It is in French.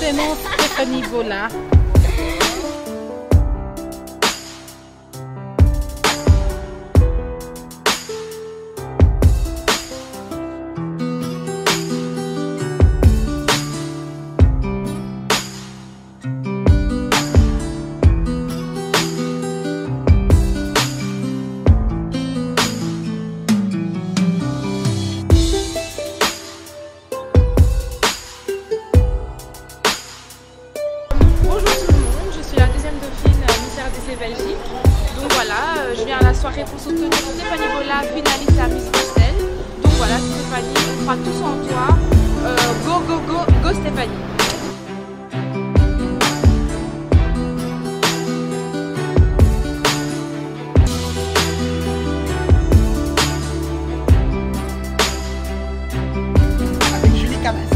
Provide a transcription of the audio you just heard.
prénom Stéphanie Bola. Belgique. Donc voilà, je viens à la soirée pour soutenir Stéphanie Bola, finaliste à Miss Bruxelles. Donc voilà, Stéphanie, on croit tous en toi. Go, go, go, go Stéphanie. Avec Julie Camas.